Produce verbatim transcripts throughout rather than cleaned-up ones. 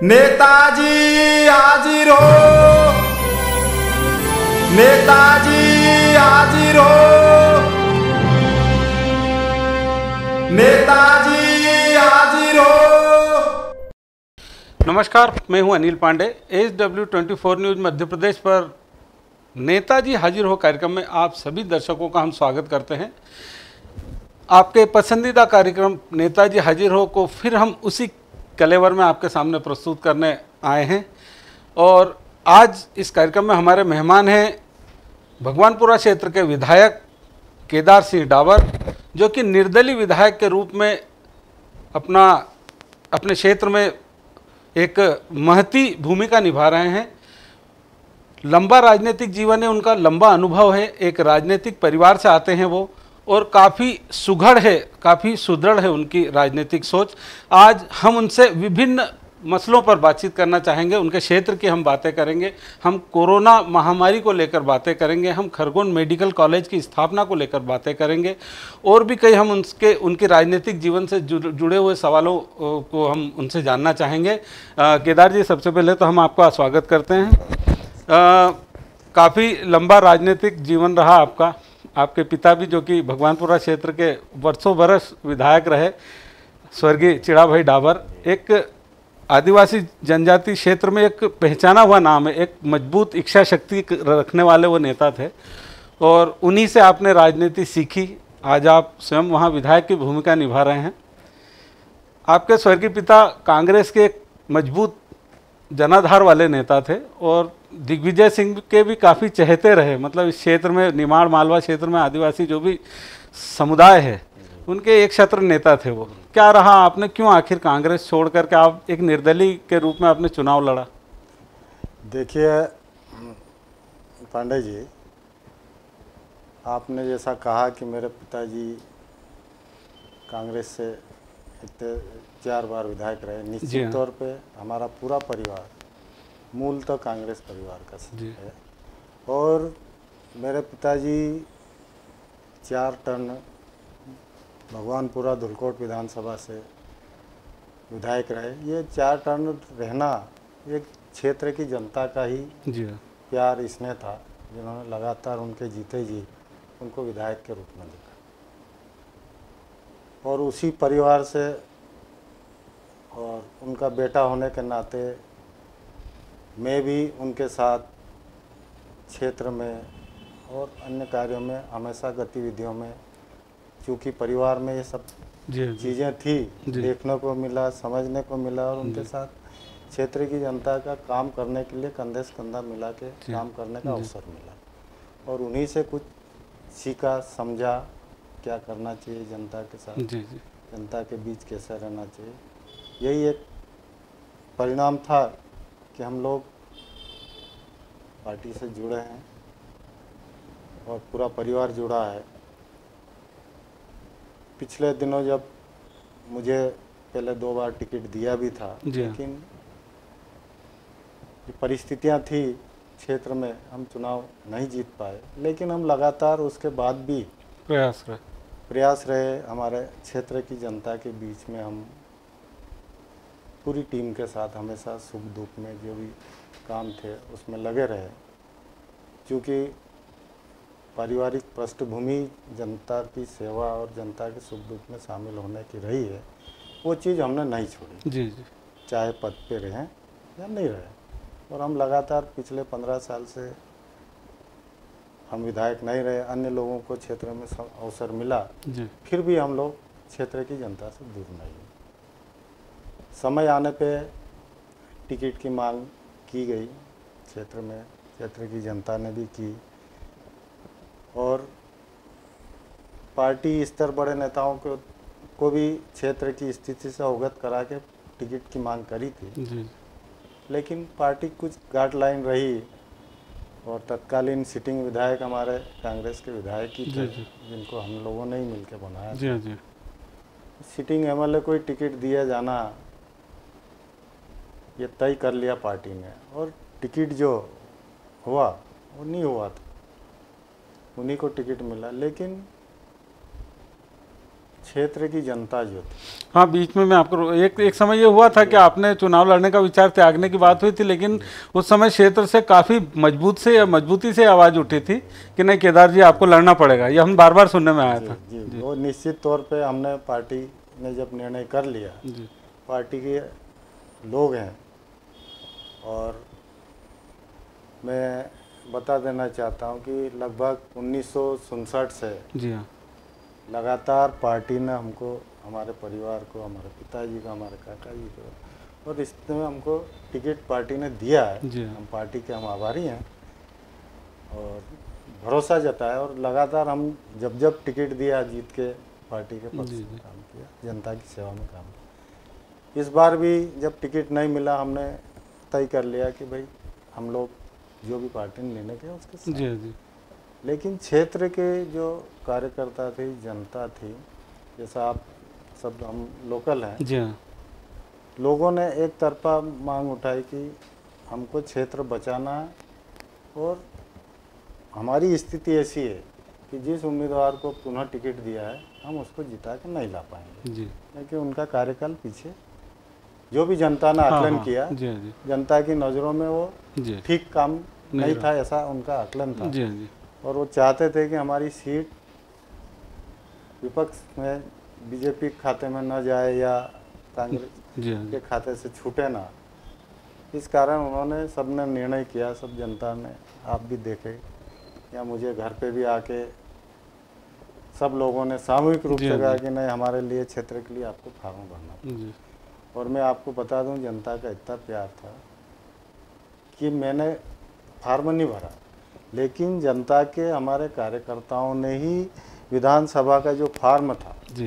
नेताजी हाजिर हो, नेताजी हाजिर हो, नेताजी हाजिर हो। नमस्कार, मैं हूं Anil Pandey. H W twenty four news Madhya Pradesh पर नेताजी हाजिर हो कार्यक्रम में आप सभी दर्शकों का हम स्वागत करते हैं। आपके पसंदीदा कार्यक्रम नेताजी हाजिर हो को फिर हम उसी कलेवर में आपके सामने प्रस्तुत करने आए हैं और आज इस कार्यक्रम में हमारे मेहमान हैं भगवानपुरा क्षेत्र के विधायक केदार सिंह डावर, जो कि निर्दलीय विधायक के रूप में अपना अपने क्षेत्र में एक महती भूमिका निभा रहे हैं। लंबा राजनीतिक जीवन है उनका, लंबा अनुभव है, एक राजनीतिक परिवार से आते हैं वो और काफ़ी सुघड़ है, काफ़ी सुदृढ़ है उनकी राजनीतिक सोच। आज हम उनसे विभिन्न मसलों पर बातचीत करना चाहेंगे, उनके क्षेत्र की हम बातें करेंगे, हम कोरोना महामारी को लेकर बातें करेंगे, हम खरगोन मेडिकल कॉलेज की स्थापना को लेकर बातें करेंगे और भी कई हम उनके उनके राजनीतिक जीवन से जुड़े हुए सवालों को हम उनसे जानना चाहेंगे। केदार जी, सबसे पहले तो हम आपका स्वागत करते हैं। काफ़ी लंबा राजनीतिक जीवन रहा आपका। आपके पिता भी, जो कि भगवानपुरा क्षेत्र के वर्षों बरस विधायक रहे, स्वर्गीय चिड़ा भाई डावर, एक आदिवासी जनजाति क्षेत्र में एक पहचाना हुआ नाम है, एक मजबूत इच्छा शक्ति रखने वाले वो नेता थे और उन्हीं से आपने राजनीति सीखी। आज आप स्वयं वहाँ विधायक की भूमिका निभा रहे हैं। आपके स्वर्गीय पिता कांग्रेस के एक मजबूत जनाधार वाले नेता थे और दिग्विजय सिंह के भी काफ़ी चहेते रहे। मतलब इस क्षेत्र में, निमाड़ मालवा क्षेत्र में आदिवासी जो भी समुदाय है, उनके एक छत्र नेता थे वो। क्या रहा, आपने क्यों आखिर कांग्रेस छोड़ करके आप एक निर्दलीय के रूप में आपने चुनाव लड़ा? देखिए पांडे जी, आपने जैसा कहा कि मेरे पिताजी कांग्रेस से इतने चार बार विधायक रहे, निश्चित तौर पे हमारा पूरा परिवार मूल तो कांग्रेस परिवार का है और मेरे पिताजी चार टर्न भगवानपुरा धुलकोट विधानसभा से विधायक रहे। ये चार टर्न रहना एक क्षेत्र की जनता का ही जी प्यार स्नेह था, जिन्होंने लगातार उनके जीते जी उनको विधायक के रूप में देखा और उसी परिवार से और उनका बेटा होने के नाते मैं भी उनके साथ क्षेत्र में और अन्य कार्यों में हमेशा गतिविधियों में, क्योंकि परिवार में ये सब चीज़ें थी, देखने को मिला, समझने को मिला और उनके साथ क्षेत्र की जनता का काम करने के लिए कंधे से कंधा मिला के काम करने का अवसर मिला और उन्हीं से कुछ सीखा, समझा क्या करना चाहिए जनता के साथ, जनता के बीच कैसे रहना चाहिए। यही एक परिणाम था कि हम लोग पार्टी से जुड़े हैं और पूरा परिवार जुड़ा है। पिछले दिनों जब मुझे पहले दो बार टिकट दिया भी था, लेकिन परिस्थितियां थी क्षेत्र में, हम चुनाव नहीं जीत पाए, लेकिन हम लगातार उसके बाद भी प्रयास रहे प्रयास रहे हमारे क्षेत्र की जनता के बीच में। हम पूरी टीम के साथ हमेशा सुख दुख में जो भी काम थे उसमें लगे रहे, क्योंकि पारिवारिक पृष्ठभूमि जनता की सेवा और जनता के सुख दुख में शामिल होने की रही है, वो चीज़ हमने नहीं छोड़ी। जी जी चाहे पद पे रहें या नहीं रहे। और हम लगातार पिछले पंद्रह साल से हम विधायक नहीं रहे, अन्य लोगों को क्षेत्र में अवसर मिला, फिर भी हम लोग क्षेत्र की जनता से दूर नहीं। समय आने पे टिकट की मांग की गई क्षेत्र में, क्षेत्र की जनता ने भी की और पार्टी स्तर बड़े नेताओं को को भी क्षेत्र की स्थिति से अवगत करा के टिकट की मांग करी थी जी। लेकिन पार्टी कुछ गाइडलाइन रही और तत्कालीन सिटिंग विधायक हमारे कांग्रेस के विधायक ही थे, जिनको हम लोगों ने ही मिलकर बनाया जी जी। सिटिंग एमएलए को ही टिकट दिया जाना ये तय कर लिया पार्टी ने और टिकट जो हुआ वो नहीं हुआ था, उन्हीं को टिकट मिला। लेकिन क्षेत्र की जनता जो थी, हाँ, बीच में मैं आपको एक एक समय ये हुआ था कि आपने चुनाव लड़ने का विचार त्यागने की बात हुई थी, लेकिन उस समय क्षेत्र से काफ़ी मजबूत से या मजबूती से आवाज़ उठी थी कि नहीं केदार जी आपको लड़ना पड़ेगा। ये हम बार बार सुनने में आया था। जी, जी वो निश्चित तौर पे हमने पार्टी ने जब निर्णय कर लिया, जी पार्टी के लोग हैं, और मैं बता देना चाहता हूँ कि लगभग उन्नीस सौ उनसठ से जी हाँ लगातार पार्टी ने हमको, हमारे परिवार को, हमारे पिताजी को, हमारे काका जी को और रिश्ते में हमको टिकट पार्टी ने दिया है। जी हाँ। हम पार्टी के हम आभारी हैं और भरोसा जताया, और लगातार हम जब जब टिकट दिया जीत के पार्टी के पक्ष में काम किया, जनता की सेवा में काम किया। इस बार भी जब टिकट नहीं मिला, हमने तय कर लिया कि भाई हम लोग जो भी पार्टी ने निर्णय किया उसके साथ। जी जी लेकिन क्षेत्र के जो कार्यकर्ता थे, जनता थी, जैसा आप सब हम लोकल हैं, जी हाँ लोगों ने एक तरफा मांग उठाई कि हमको क्षेत्र बचाना है, और हमारी स्थिति ऐसी है कि जिस उम्मीदवार को पुनः टिकट दिया है हम उसको जिता कर नहीं ला पाएंगे, जी क्योंकि उनका कार्यकाल पीछे जो भी जनता ने हाँ, आकलन हाँ, किया, जी जी जनता की नज़रों में वो जी ठीक काम नहीं नहीं रहा। था, ऐसा उनका आकलन था। जी जी और वो चाहते थे कि हमारी सीट विपक्ष में बीजेपी के खाते में न जाए या कांग्रेस जी हाँ के खाते से छूटे ना। इस कारण उन्होंने सबने निर्णय किया, सब जनता ने, आप भी देखे या मुझे घर पे भी आके सब लोगों ने सामूहिक रूप जी से हाँ, कहा जी। कि नहीं, हमारे लिए क्षेत्र के लिए आपको फार्म भरना। जी और मैं आपको बता दूं, जनता का इतना प्यार था कि मैंने फार्म नहीं भरा, लेकिन जनता के हमारे कार्यकर्ताओं ने ही विधानसभा का जो फार्म था जी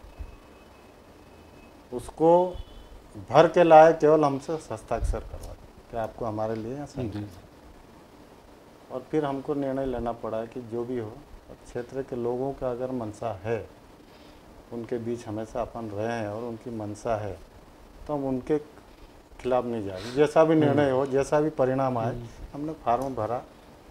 उसको भर के लाए, केवल हमसे हस्ताक्षर करवा कि आपको हमारे लिए यहाँ संग जी और फिर हमको निर्णय लेना पड़ा कि जो भी हो, क्षेत्र के लोगों का अगर मनसा है, उनके बीच हमेशा अपन रहे हैं और उनकी मनसा है, तो हम उनके खिलाफ नहीं जाएंगे। जैसा भी निर्णय हो, जैसा भी परिणाम आए, हमने फार्म भरा।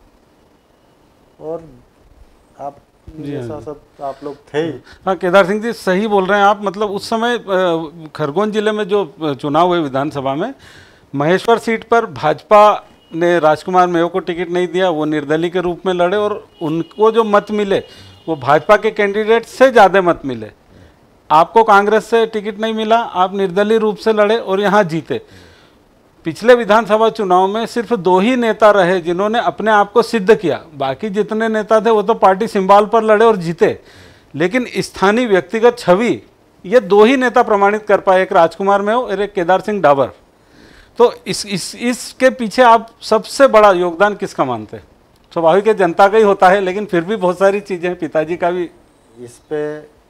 और आप जी हाँ, जैसा जी। सब आप लोग थे ही। हाँ, केदार सिंह जी सही बोल रहे हैं आप। मतलब उस समय अ, खरगोन जिले में जो अ, चुनाव हुए विधानसभा में, महेश्वर सीट पर भाजपा ने राजकुमार मेयो को टिकट नहीं दिया, वो निर्दलीय के रूप में लड़े और उनको जो मत मिले वो भाजपा के कैंडिडेट से ज़्यादा मत मिले। आपको कांग्रेस से टिकट नहीं मिला, आप निर्दलीय रूप से लड़े और यहाँ जीते। पिछले विधानसभा चुनाव में सिर्फ दो ही नेता रहे जिन्होंने अपने आप को सिद्ध किया, बाकी जितने नेता थे वो तो पार्टी सिंबल पर लड़े और जीते, लेकिन स्थानीय व्यक्तिगत छवि ये दो ही नेता प्रमाणित कर पाए, एक राजकुमार मेयो और एक केदार सिंह डाबर। तो इस इस इसके पीछे आप सबसे बड़ा योगदान किसका मानते हैं? स्वाभाविक है जनता का ही होता है, लेकिन फिर भी बहुत सारी चीज़ें हैं, पिताजी का भी। इस पे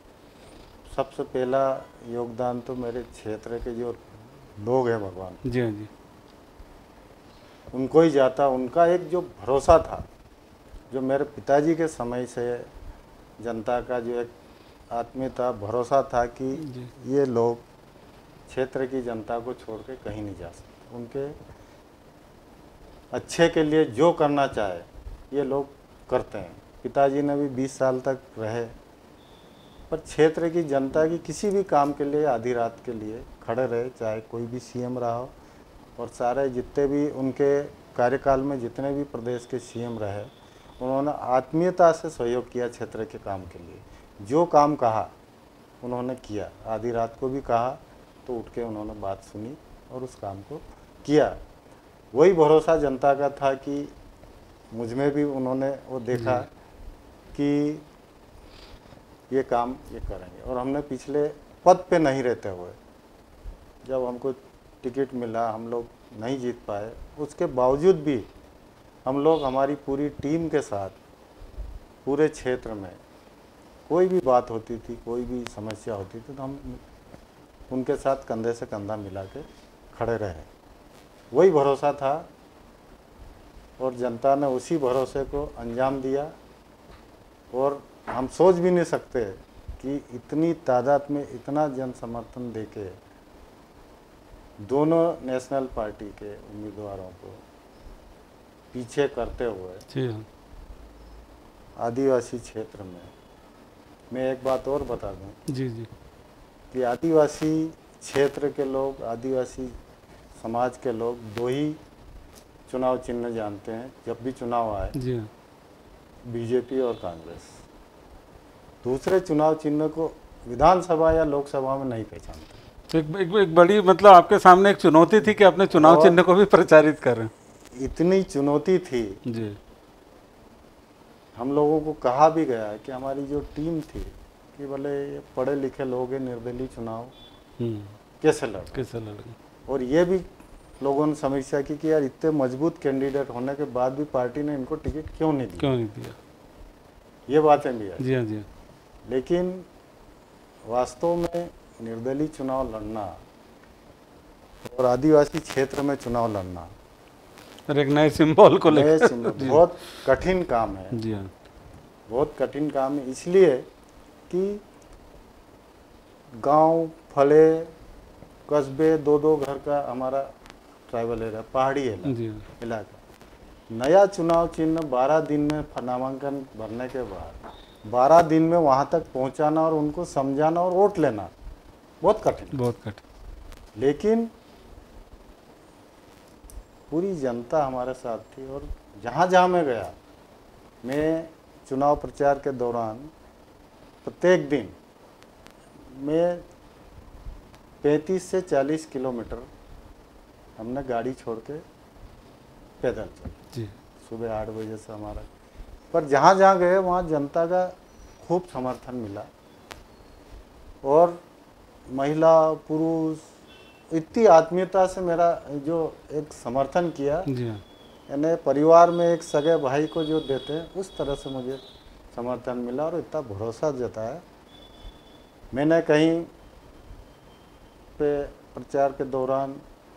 सबसे पहला योगदान तो मेरे क्षेत्र के जो लोग हैं भगवान, जी हाँ जी उनको ही जाता। उनका एक जो भरोसा था, जो मेरे पिताजी के समय से जनता का जो एक आत्मीयता, भरोसा था कि ये लोग क्षेत्र की जनता को छोड़ के कहीं नहीं जा सकते। उनके अच्छे के लिए जो करना चाहे ये लोग करते हैं। पिताजी ने भी बीस साल तक रहे, पर क्षेत्र की जनता की किसी भी काम के लिए आधी रात के लिए खड़े रहे, चाहे कोई भी सीएम रहा हो। और सारे जितने भी उनके कार्यकाल में जितने भी प्रदेश के सीएम रहे, उन्होंने आत्मीयता से सहयोग किया क्षेत्र के काम के लिए। जो काम कहा उन्होंने किया, आधी रात को भी कहा तो उठ के उन्होंने बात सुनी और उस काम को किया। वही भरोसा जनता का था कि मुझ में भी उन्होंने वो देखा कि ये काम ये करेंगे। और हमने पिछले पद पे नहीं रहते हुए, जब हमको टिकट मिला, हम लोग नहीं जीत पाए, उसके बावजूद भी हम लोग हमारी पूरी टीम के साथ पूरे क्षेत्र में कोई भी बात होती थी, कोई भी समस्या होती थी, तो हम उनके साथ कंधे से कंधा मिला के खड़े रहे। वही भरोसा था और जनता ने उसी भरोसे को अंजाम दिया। और हम सोच भी नहीं सकते कि इतनी तादाद में इतना जन समर्थन देके दोनों नेशनल पार्टी के उम्मीदवारों को पीछे करते हुए जी हाँ आदिवासी क्षेत्र में मैं एक बात और बता दूं जी जी कि आदिवासी क्षेत्र के लोग, आदिवासी समाज के लोग दो ही चुनाव चिन्ह जानते हैं जब भी चुनाव आए, जी हाँ। बीजेपी और कांग्रेस। दूसरे चुनाव चिन्ह को विधानसभा या लोकसभा में नहीं पहचानते। तो एक, एक, एक बड़ी मतलब आपके सामने एक चुनौती थी कि अपने चुनाव और चिन्ह को भी प्रचारित कर रहे हैं। इतनी चुनौती थी, जी हम लोगों को कहा भी गया है कि हमारी जो टीम थी कि भले ये पढ़े लिखे लोग हैं, निर्दलीय चुनाव हम्म कैसे लड़, कैसे लड़ेंगे। और ये भी लोगों ने समीक्षा की कि यार इतने मजबूत कैंडिडेट होने के बाद भी पार्टी ने इनको टिकट क्यों नहीं दिया, क्यों नहीं दिया। ये बातें भी है। जी हाँ जी हाँ। लेकिन वास्तव में निर्दलीय चुनाव लड़ना और आदिवासी क्षेत्र में चुनाव लड़ना और एक नए सिंबल को नए लेकर सिंबल बहुत कठिन काम है, जी हाँ। बहुत कठिन काम है। इसलिए कि गांव फले कस्बे दो दो घर का हमारा ट्राइबल एरिया, पहाड़ी इलाका जी हाँ। इलाका। नया चुनाव चिन्ह बारह दिन में नामांकन भरने के बाद बारह दिन में वहां तक पहुंचाना और उनको समझाना और वोट लेना बहुत कठिन, बहुत कठिन। लेकिन पूरी जनता हमारे साथ थी। और जहाँ जहाँ मैं गया, मैं चुनाव प्रचार के दौरान प्रत्येक दिन मैं पैंतीस से चालीस किलोमीटर हमने गाड़ी छोड़ के पैदल चले, जी सुबह आठ बजे से हमारा। पर जहाँ जहाँ गए वहाँ जनता का खूब समर्थन मिला, और महिला पुरुष इतनी आत्मीयता से मेरा जो एक समर्थन किया, जी हाँ। यानी परिवार में एक सगे भाई को जो देते हैं उस तरह से मुझे समर्थन मिला और इतना भरोसा जताया। मैंने कहीं पे प्रचार के दौरान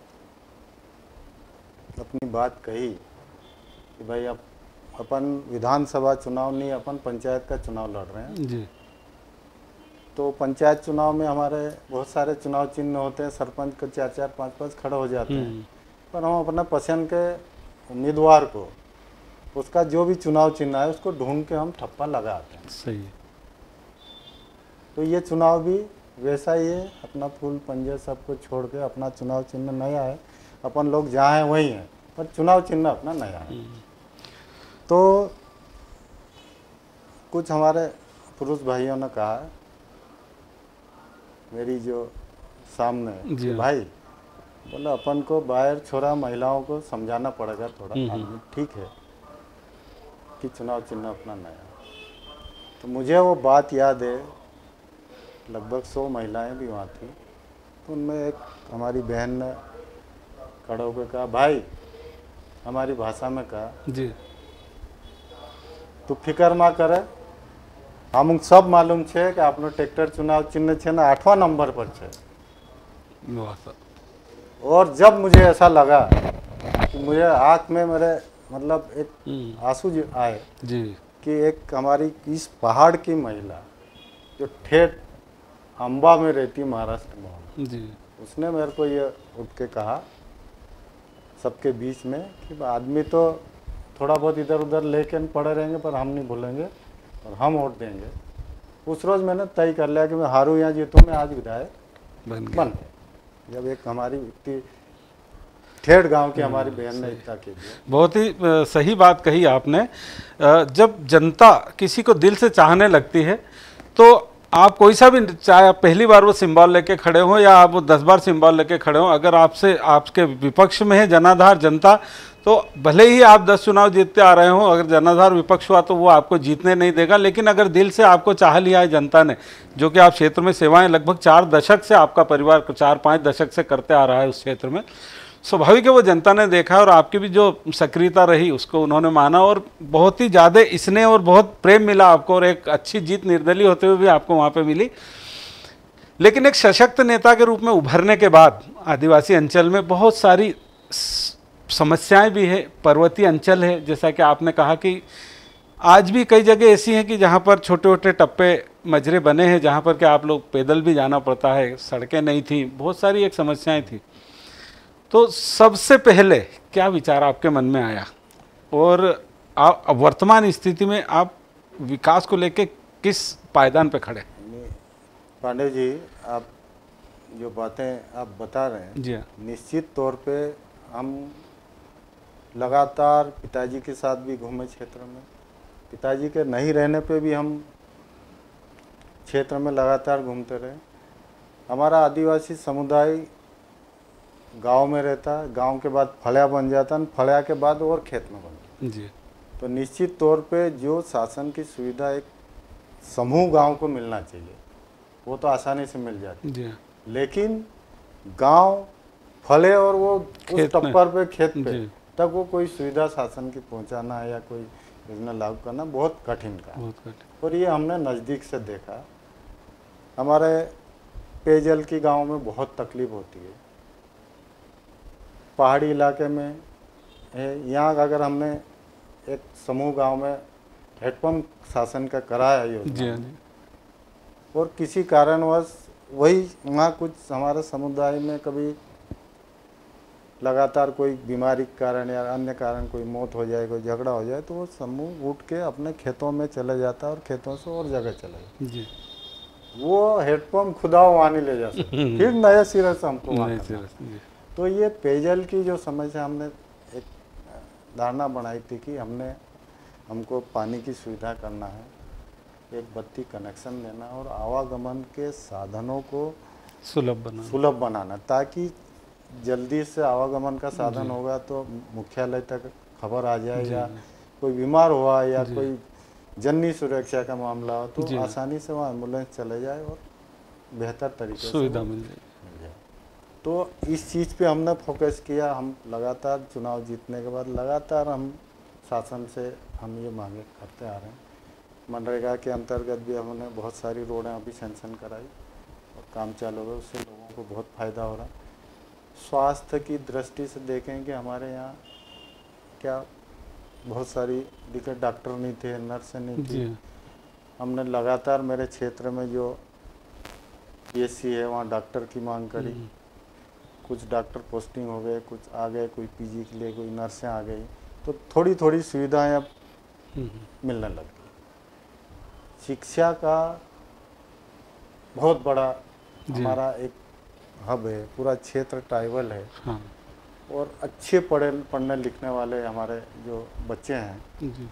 अपनी बात कही कि भाई अब अपन विधानसभा चुनाव नहीं, अपन पंचायत का चुनाव लड़ रहे हैं। जी तो पंचायत चुनाव में हमारे बहुत सारे चुनाव चिन्ह होते हैं, सरपंच को चार चार पाँच पाँच खड़े हो जाते हैं, हम्म, पर हम अपने पसंद के उम्मीदवार को उसका जो भी चुनाव चिन्ह है उसको ढूंढ के हम ठप्पा लगाते हैं। सही है। तो ये चुनाव भी वैसा ही है, अपना फूल पंजे सबको छोड़ के अपना चुनाव चिन्ह नया है, अपन लोग जहाँ हैं वहीं हैं, पर चुनाव चिन्ह अपना नया है। तो कुछ हमारे पुरुष भाइयों ने कहा मेरी जो सामने जी कि हाँ। भाई बोला अपन को बाहर छोड़ा महिलाओं को समझाना पड़ेगा थोड़ा, हम्म, आदमी ठीक है कि चुनाव चिन्ह अपना नया। तो मुझे वो बात याद है, लगभग सौ महिलाएं भी वहाँ थी, तो उनमें एक हमारी बहन ने खड़े होकर कहा, भाई हमारी भाषा में कहा, जी तू फिकर मा करे, हम सब मालूम छे कि आपनो ट्रैक्टर चुनाव चिन्ह छे ना आठवां नंबर पर छे। वाह सर। और जब मुझे ऐसा लगा कि मुझे आँख में मेरे मतलब एक हम्म, आंसू जो आए जी कि एक हमारी इस पहाड़ की महिला जो ठेठ अम्बा में रहती महाराष्ट्र में, जी उसने मेरे को ये उठ के कहा सबके बीच में कि आदमी तो थोड़ा बहुत इधर उधर लेके पड़े रहेंगे पर हम नहीं भूलेंगे और हम वोट देंगे। उस रोज़ मैंने तय कर लिया कि मैं हारूं या जीतूं, मैं आज विधायक बन गया। बन गया। जब एक हमारी इतनी ठेठ गांव की हमारी बहन ने इतना के दिया। बहुत ही अ, सही बात कही आपने। अ, जब जनता किसी को दिल से चाहने लगती है तो आप कोई सा भी, चाहे आप पहली बार वो सिंबल लेके खड़े हों या आप वो दस बार सिंबल लेके खड़े हों, अगर आपसे आपके विपक्ष में है जनाधार जनता, तो भले ही आप दस चुनाव जीतते आ रहे हों, अगर जनाधार विपक्ष हुआ तो वो आपको जीतने नहीं देगा। लेकिन अगर दिल से आपको चाह लिया है जनता ने, जो कि आप क्षेत्र में सेवाएं लगभग चार दशक से आपका परिवार चार पाँच दशक से करते आ रहा है उस क्षेत्र में, स्वाभाविक है वो जनता ने देखा और आपकी भी जो सक्रियता रही उसको उन्होंने माना और बहुत ही ज़्यादा स्नेह और बहुत प्रेम मिला आपको और एक अच्छी जीत निर्दलीय होते हुए भी आपको वहाँ पे मिली। लेकिन एक सशक्त नेता के रूप में उभरने के बाद आदिवासी अंचल में बहुत सारी समस्याएं भी है, पर्वतीय अंचल है, जैसा कि आपने कहा कि आज भी कई जगह ऐसी हैं कि जहाँ पर छोटे छोटे टप्पे मजरे बने हैं, जहाँ पर कि आप लोग पैदल भी जाना पड़ता है, सड़कें नहीं थी, बहुत सारी एक समस्याएं थी। तो सबसे पहले क्या विचार आपके मन में आया और आप वर्तमान स्थिति में आप विकास को लेके किस पायदान पे खड़े? नहीं, पांडे जी, आप जो बातें आप बता रहे हैं, जी हाँ। निश्चित तौर पे हम लगातार पिताजी के साथ भी घूमे क्षेत्र में, पिताजी के नहीं रहने पे भी हम क्षेत्र में लगातार घूमते रहे। हमारा आदिवासी समुदाय गांव में रहता, गांव के बाद फलिया बन जाता, फलिया के बाद और खेत में बन जाता। जी। तो निश्चित तौर पे जो शासन की सुविधा एक समूह गांव को मिलना चाहिए, वो तो आसानी से मिल जाती है। जी हाँ। लेकिन गांव फले और वो उस खेत में। टप्पर पे खेत पे जी। तक वो कोई सुविधा शासन की पहुंचाना है या कोई योजना लागू करना बहुत कठिन का है। बहुत कठिन। और ये हमने नज़दीक से देखा। हमारे पेयजल की गांव में बहुत तकलीफ होती है, पहाड़ी इलाके में है। यहाँ अगर हमने एक समूह गांव में हेडपम्प शासन का कराया जी योजना हाँ में, जी। और किसी कारणवश वही वहाँ कुछ हमारे समुदाय में कभी लगातार कोई बीमारी के कारण या अन्य कारण कोई मौत हो जाए, कोई झगड़ा हो जाए, तो वो समूह उठ के अपने खेतों में चले जाता है और खेतों से और जगह चले जाता। जी। वो हेडपम्प खुदा वहाँ नहीं ले जा सकते, फिर नए सिरे से हमको वहाँ नहीं, करना। सिर्फ- जी। तो ये पेयजल की जो समस्या, हमने एक धारणा बनाई थी कि हमने हमको पानी की सुविधा करना है, एक बत्ती कनेक्शन लेना और आवागमन के साधनों को सुलभ बना। सुलभ बनाना, ताकि जल्दी से आवागमन का साधन होगा तो मुख्यालय तक खबर आ जाए, या कोई बीमार हुआ या कोई जननी सुरक्षा का मामला हो तो आसानी से वहाँ एम्बुलेंस चले जाए और बेहतर तरीके से सुविधा मिल जाए। तो इस चीज़ पे हमने फोकस किया। हम लगातार चुनाव जीतने के बाद लगातार हम शासन से हम ये मांगे करते आ रहे हैं। मनरेगा के अंतर्गत भी हमने बहुत सारी रोडें अभी सैंक्शन कराई और काम चालू है, उससे लोगों को बहुत फ़ायदा हो रहा है। स्वास्थ्य की दृष्टि से देखें कि हमारे यहाँ क्या बहुत सारी दिक्कत, डॉक्टर नहीं थे, नर्सें नहीं थी। हमने लगातार मेरे क्षेत्र में जो पीएचसी है वहाँ डॉक्टर की मांग करी, कुछ डॉक्टर पोस्टिंग हो गए, कुछ आ गए, कोई पीजी के लिए, कोई नर्सें आ गई, तो थोड़ी थोड़ी सुविधाएं अब मिलने लग गई। शिक्षा का बहुत बड़ा हमारा एक हब है, पूरा क्षेत्र ट्राइबल है। हाँ। और अच्छे पढ़े पढ़ने लिखने वाले हमारे जो बच्चे हैं, जी।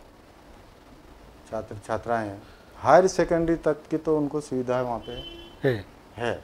छात्र छात्राएं हैं, हायर सेकेंडरी तक की तो उनको सुविधा वहाँ पे है है।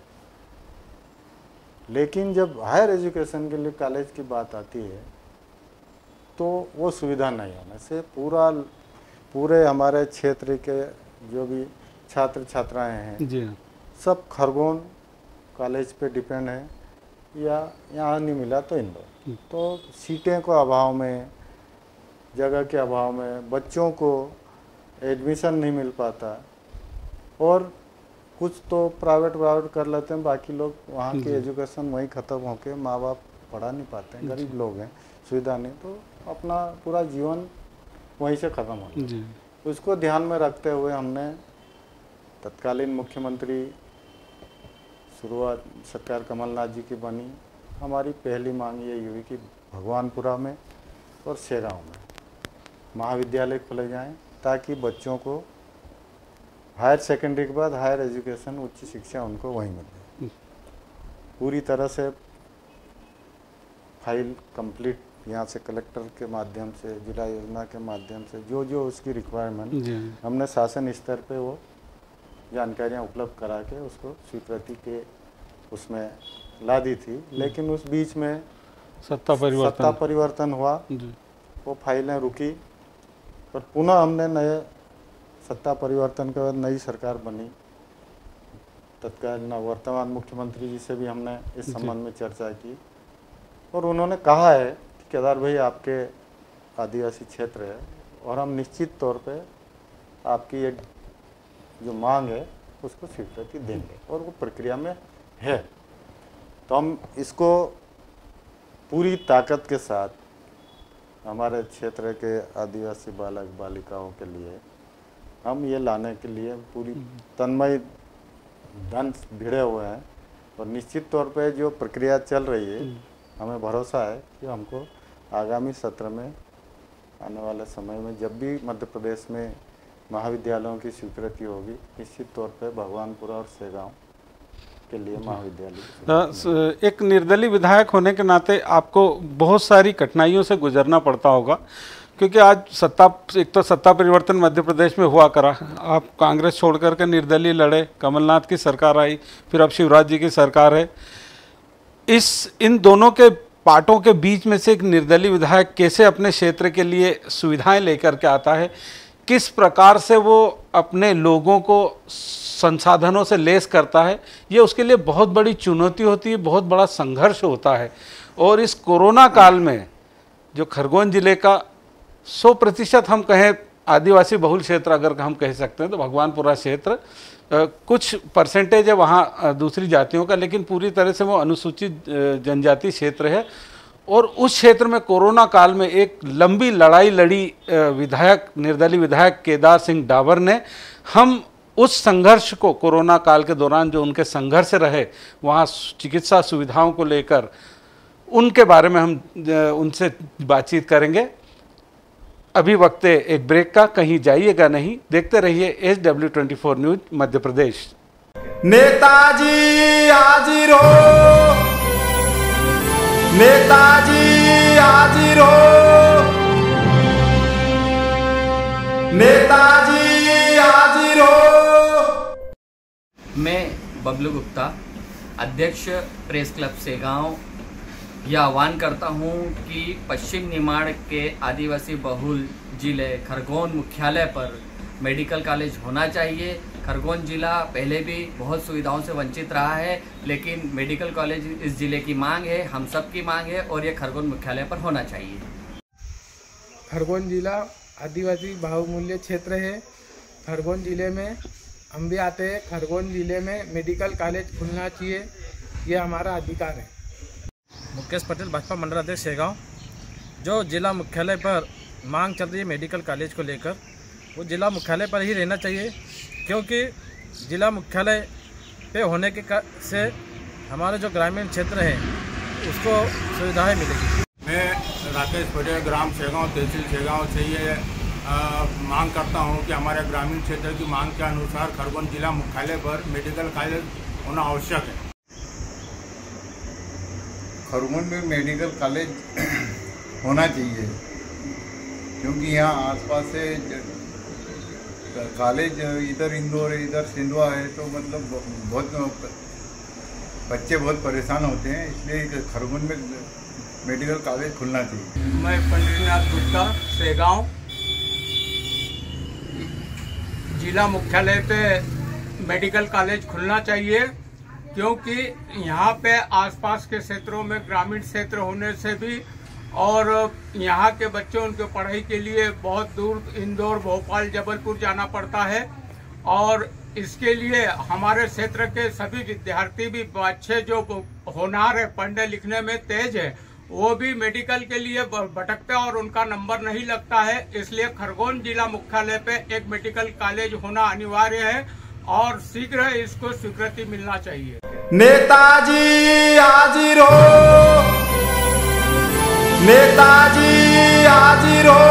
लेकिन जब हायर एजुकेशन के लिए कॉलेज की बात आती है तो वो सुविधा नहीं होने से पूरा पूरे हमारे क्षेत्र के जो भी छात्र छात्राएं हैं जी सब खरगोन कॉलेज पे डिपेंड है, या यहाँ नहीं मिला तो इंदौर। तो सीटें को अभाव में, जगह के अभाव में बच्चों को एडमिशन नहीं मिल पाता, और कुछ तो प्राइवेट प्राइवेट कर लेते हैं, बाकी लोग वहाँ की एजुकेशन वहीं ख़त्म होके माँ बाप पढ़ा नहीं पाते हैं, गरीब लोग हैं, सुविधा नहीं, तो अपना पूरा जीवन वहीं से ख़त्म हो जाता है। उसको ध्यान में रखते हुए हमने तत्कालीन मुख्यमंत्री, शुरुआत सरकार कमलनाथ जी की बनी, हमारी पहली मांग ये हुई कि भगवानपुरा में और शेगांव में महाविद्यालय खोले जाएं, ताकि बच्चों को हायर सेकेंडरी के बाद हायर एजुकेशन, उच्च शिक्षा उनको वहीं मिल जाए। पूरी तरह से फाइल कंप्लीट यहाँ से कलेक्टर के माध्यम से, जिला योजना के माध्यम से जो जो उसकी रिक्वायरमेंट हमने शासन स्तर पे वो जानकारियाँ उपलब्ध करा के उसको स्वीकृति के उसमें ला दी थी। लेकिन उस बीच में सत्ता परिवर्तन सत्ता परिवर्तन हुआ, वो फाइलें रुकी, पर पुनः हमने नए सत्ता परिवर्तन के बाद नई सरकार बनी। तत्कालीन वर्तमान मुख्यमंत्री जी से भी हमने इस संबंध में चर्चा की, और उन्होंने कहा है कि केदार भाई आपके आदिवासी क्षेत्र है और हम निश्चित तौर पे आपकी एक जो मांग है उसको स्वीकृति देंगे, और वो प्रक्रिया में है। तो हम इसको पूरी ताकत के साथ हमारे क्षेत्र के आदिवासी बालक बालिकाओं के लिए हम ये लाने के लिए पूरी तन्मय धन भिड़े हुए हैं, और निश्चित तौर पे जो प्रक्रिया चल रही है हमें भरोसा है कि हमको आगामी सत्र में, आने वाले समय में जब भी मध्य प्रदेश में महाविद्यालयों की स्वीकृति होगी, निश्चित तौर पे भगवानपुरा और सेगांव के लिए महाविद्यालय। एक निर्दलीय विधायक होने के नाते आपको बहुत सारी कठिनाइयों से गुजरना पड़ता होगा, क्योंकि आज सत्ता एक तो सत्ता परिवर्तन मध्य प्रदेश में हुआ करा, आप कांग्रेस छोड़ करके निर्दलीय लड़े, कमलनाथ की सरकार आई, फिर अब शिवराज जी की सरकार है। इस इन दोनों के पार्टों के बीच में से एक निर्दलीय विधायक कैसे अपने क्षेत्र के लिए सुविधाएं लेकर के आता है, किस प्रकार से वो अपने लोगों को संसाधनों से लेस करता है, ये उसके लिए बहुत बड़ी चुनौती होती है, बहुत बड़ा संघर्ष होता है। और इस कोरोना काल में जो खरगोन जिले का सौ प्रतिशत हम कहें आदिवासी बहुल क्षेत्र अगर हम कह सकते हैं तो भगवानपुरा क्षेत्र, कुछ परसेंटेज है वहाँ दूसरी जातियों का, लेकिन पूरी तरह से वो अनुसूचित जनजाति क्षेत्र है। और उस क्षेत्र में कोरोना काल में एक लंबी लड़ाई लड़ी विधायक, निर्दलीय विधायक केदार सिंह डाबर ने। हम उस संघर्ष को, कोरोना काल के दौरान जो उनके संघर्ष रहे वहाँ चिकित्सा सुविधाओं को लेकर, उनके बारे में हम उनसे बातचीत करेंगे। अभी वक्त है एक ब्रेक का, कहीं जाइएगा नहीं, देखते रहिए H W twenty four news Madhya Pradesh. नेताजी हाजिर हो, नेताजी हाजिर हो, नेताजी हाजिर हो। मैं बबलू गुप्ता, अध्यक्ष प्रेस क्लब सेगांव, यह आह्वान करता हूं कि पश्चिम निमाड़ के आदिवासी बहुल जिले खरगोन मुख्यालय पर मेडिकल कॉलेज होना चाहिए। खरगोन जिला पहले भी बहुत सुविधाओं से वंचित रहा है, लेकिन मेडिकल कॉलेज इस जिले की मांग है, हम सब की मांग है, और ये खरगोन मुख्यालय पर होना चाहिए। खरगोन जिला आदिवासी बहुमूल्य क्षेत्र है। खरगोन जिले में हम भी आते हैं। खरगोन जिले में मेडिकल कॉलेज खुलना चाहिए, ये हमारा अधिकार है। मुकेश पटेल, भाजपा मंडल अध्यक्ष सेगांव। जो जिला मुख्यालय पर मांग चल रही है मेडिकल कॉलेज को लेकर, वो जिला मुख्यालय पर ही रहना चाहिए, क्योंकि जिला मुख्यालय पे होने के से हमारे जो ग्रामीण क्षेत्र है उसको सुविधाएं मिलेगी। मैं राकेश पटेल, ग्राम सेगांव, तहसील सेगांव से ये आ, मांग करता हूँ कि हमारे ग्रामीण क्षेत्र की मांग के अनुसार खरगोन जिला मुख्यालय पर मेडिकल कॉलेज होना आवश्यक है। खरगोन में मेडिकल कॉलेज होना चाहिए, क्योंकि यहाँ आसपास से कॉलेज इधर इंदौर है, इधर सिंधवा है, तो मतलब बहुत बच्चे बहुत परेशान होते हैं, इसलिए खरगोन में मेडिकल कॉलेज खुलना चाहिए। मैं पंडितनाथ गुप्ता, सेगांव। जिला मुख्यालय पे मेडिकल कॉलेज खुलना चाहिए, क्योंकि यहाँ पे आसपास के क्षेत्रों में ग्रामीण क्षेत्र होने से भी, और यहाँ के बच्चों उनके पढ़ाई के लिए बहुत दूर इंदौर, भोपाल, जबलपुर जाना पड़ता है, और इसके लिए हमारे क्षेत्र के सभी विद्यार्थी भी अच्छे जो होनहार है, पढ़ने लिखने में तेज है, वो भी मेडिकल के लिए भटकते और उनका नंबर नहीं लगता है। इसलिए खरगोन जिला मुख्यालय पे एक मेडिकल कॉलेज होना अनिवार्य है और शीघ्र इसको स्वीकृति मिलना चाहिए। नेताजी हाजिर हो, नेताजी हाजिर हो,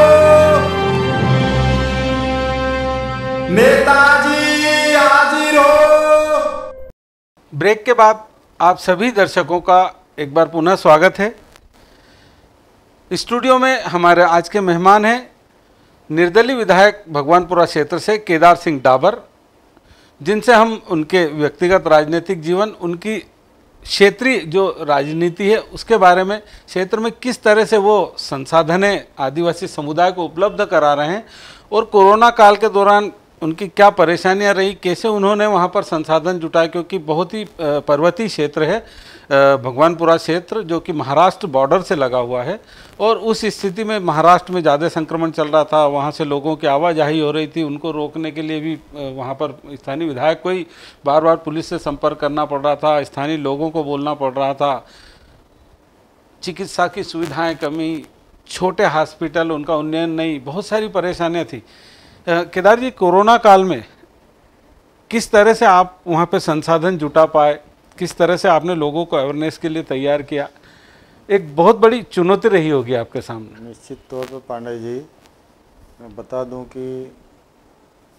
नेताजी हाजिर हो। ब्रेक के बाद आप सभी दर्शकों का एक बार पुनः स्वागत है। स्टूडियो में हमारे आज के मेहमान हैं निर्दलीय विधायक भगवानपुरा क्षेत्र से केदार सिंह डाबर, जिनसे हम उनके व्यक्तिगत राजनीतिक जीवन, उनकी क्षेत्रीय जो राजनीति है उसके बारे में, क्षेत्र में किस तरह से वो संसाधनें आदिवासी समुदाय को उपलब्ध करा रहे हैं और कोरोना काल के दौरान उनकी क्या परेशानियां रही, कैसे उन्होंने वहां पर संसाधन जुटाए, क्योंकि बहुत ही पर्वतीय क्षेत्र है भगवानपुरा क्षेत्र, जो कि महाराष्ट्र बॉर्डर से लगा हुआ है, और उस स्थिति में महाराष्ट्र में ज़्यादा संक्रमण चल रहा था, वहाँ से लोगों की आवाजाही हो रही थी, उनको रोकने के लिए भी वहाँ पर स्थानीय विधायक को ही बार बार पुलिस से संपर्क करना पड़ रहा था, स्थानीय लोगों को बोलना पड़ रहा था, चिकित्सा की सुविधाएँ कमी, छोटे हॉस्पिटल उनका उन्नयन नहीं, बहुत सारी परेशानियाँ थी। केदार जी, कोरोना काल में किस तरह से आप वहाँ पे संसाधन जुटा पाए, किस तरह से आपने लोगों को अवेयरनेस के लिए तैयार किया, एक बहुत बड़ी चुनौती रही होगी आपके सामने। निश्चित तौर पर पांडे जी, मैं बता दूं कि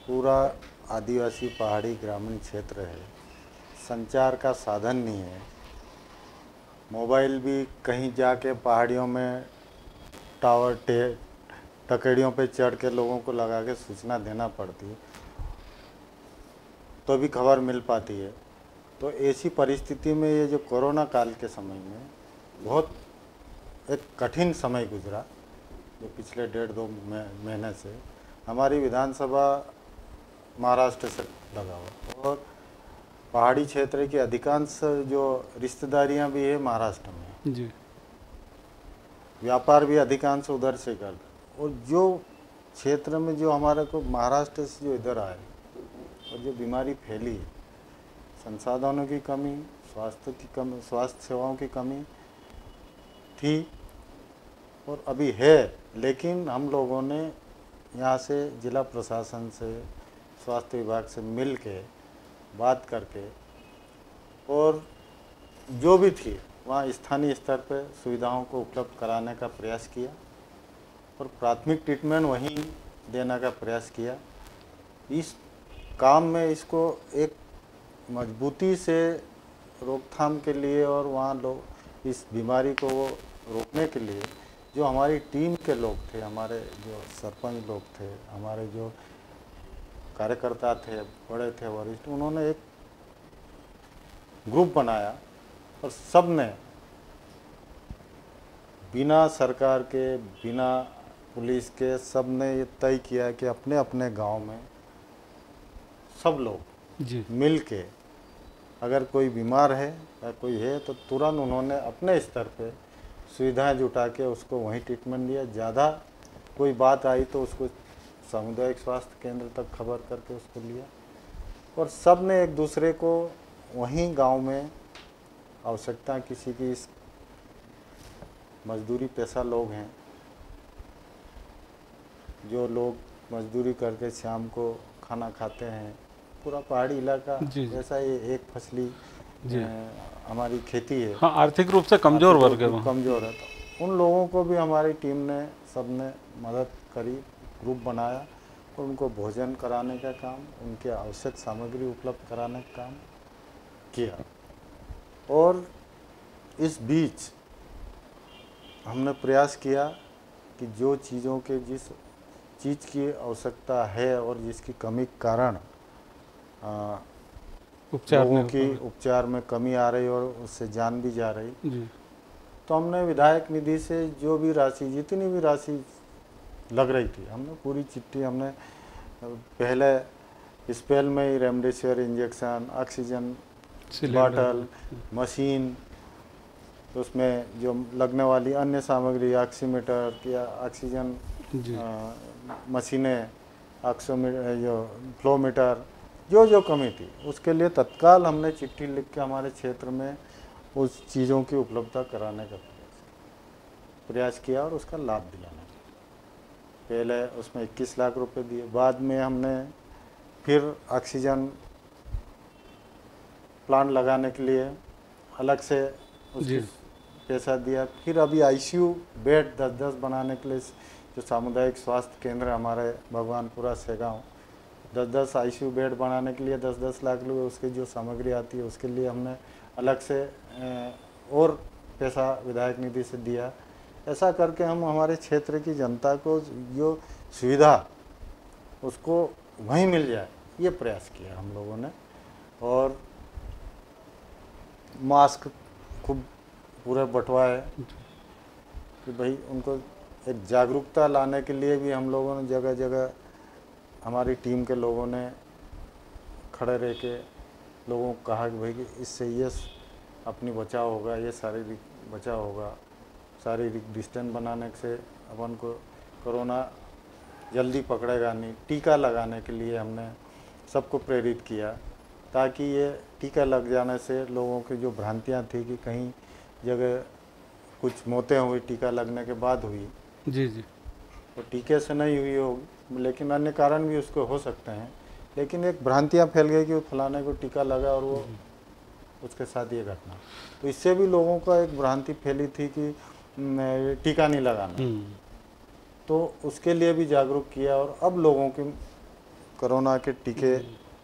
पूरा आदिवासी पहाड़ी ग्रामीण क्षेत्र है, संचार का साधन नहीं है। मोबाइल भी कहीं जाके पहाड़ियों में टावर टे टकेड़ियों पे चढ़ के लोगों को लगा के सूचना देना पड़ती है तो भी खबर मिल पाती है। तो ऐसी परिस्थिति में ये जो कोरोना काल के समय में बहुत एक कठिन समय गुजरा, जो पिछले डेढ़ दो महीने से हमारी विधानसभा महाराष्ट्र से लगा हुआ और पहाड़ी क्षेत्र की अधिकांश जो रिश्तेदारियां भी है महाराष्ट्र में जी, व्यापार भी अधिकांश उधर से कर, और जो क्षेत्र में जो हमारे को महाराष्ट्र से जो इधर आए और जो बीमारी फैली, संसाधनों की कमी, स्वास्थ्य की कमी, स्वास्थ्य सेवाओं की कमी थी और अभी है। लेकिन हम लोगों ने यहाँ से जिला प्रशासन से, स्वास्थ्य विभाग से मिल के बात करके और जो भी थी वहाँ स्थानीय स्तर पर सुविधाओं को उपलब्ध कराने का प्रयास किया और प्राथमिक ट्रीटमेंट वहीं देने का प्रयास किया। इस काम में इसको एक मजबूती से रोकथाम के लिए और वहाँ लोग इस बीमारी को वो रोकने के लिए जो हमारी टीम के लोग थे, हमारे जो सरपंच लोग थे, हमारे जो कार्यकर्ता थे, बड़े थे, वरिष्ठ, उन्होंने एक ग्रुप बनाया और सब ने बिना सरकार के, बिना पुलिस के, सब ने ये तय किया कि अपने अपने गांव में सब लोग जी, मिल के अगर कोई बीमार है या कोई है तो तुरंत उन्होंने अपने स्तर पे सुविधाएं जुटा के उसको वहीं ट्रीटमेंट दिया। ज़्यादा कोई बात आई तो उसको सामुदायिक स्वास्थ्य केंद्र तक खबर करके उसको लिया और सब ने एक दूसरे को वहीं गांव में आवश्यकता किसी की, इस मजदूरी पेशा लोग हैं जो लोग मजदूरी करके शाम को खाना खाते हैं, पूरा पहाड़ी इलाका जैसा ये एक फसली हमारी खेती है। हाँ, आर्थिक रूप से कमज़ोर वर्ग है, कमज़ोर है, तो उन लोगों को भी हमारी टीम ने सब ने मदद करी, ग्रुप बनाया और उनको भोजन कराने का काम, उनके आवश्यक सामग्री उपलब्ध कराने का काम किया। और इस बीच हमने प्रयास किया कि जो चीज़ों के जिस चीज़ की आवश्यकता है और जिसकी कमी के कारण उपचार लोगों की उपचार में कमी आ रही और उससे जान भी जा रही जी। तो हमने विधायक निधि से जो भी राशि, जितनी भी राशि लग रही थी, हमने पूरी चिट्ठी, हमने पहले स्पेल में ही remdesivir injection, oxygen bottle, machine, उसमें जो लगने वाली अन्य सामग्री, ऑक्सीमीटर या ऑक्सीजन मशीनें, ऑक्सीमीटर, जो फ्लोमीटर, जो जो कमी थी उसके लिए तत्काल हमने चिट्ठी लिख के हमारे क्षेत्र में उस चीज़ों की उपलब्धता कराने का प्रयास किया और उसका लाभ दिलाना। पहले उसमें इक्कीस लाख रुपए दिए, बाद में हमने फिर ऑक्सीजन प्लांट लगाने के लिए अलग से उसकी पैसा दिया। फिर अभी आईसीयू बेड दस दस बनाने के लिए जो सामुदायिक स्वास्थ्य केंद्र हमारे भगवानपुरा सेगांव, दस दस आईसीयू बेड बनाने के लिए दस दस लाख रुपये उसकी जो सामग्री आती है उसके लिए हमने अलग से और पैसा विधायक निधि से दिया। ऐसा करके हम हमारे क्षेत्र की जनता को जो सुविधा उसको वहीं मिल जाए, ये प्रयास किया हम लोगों ने। और मास्क खूब पूरे बंटवाए कि भाई उनको एक जागरूकता लाने के लिए भी हम लोगों ने जगह जगह हमारी टीम के लोगों ने खड़े रह के लोगों को कहा कि भाई कि इससे ये अपनी बचाव होगा, ये शारीरिक बचाव होगा, शारीरिक डिस्टेंस बनाने से अपन को कोरोना जल्दी पकड़ेगा नहीं। टीका लगाने के लिए हमने सबको प्रेरित किया ताकि ये टीका लग जाने से लोगों की जो भ्रांतियाँ थी कि कहीं जगह कुछ मौतें हुई टीका लगने के बाद हुई, जी जी, तो टीके से नहीं हुई होगी, लेकिन अन्य कारण भी उसको हो सकते हैं। लेकिन एक भ्रांतियाँ फैल गई कि फलाने को टीका लगा और वो उसके साथ ये घटना, तो इससे भी लोगों का एक भ्रांति फैली थी कि टीका नहीं लगाना, तो उसके लिए भी जागरूक किया। और अब लोगों की कोरोना के टीके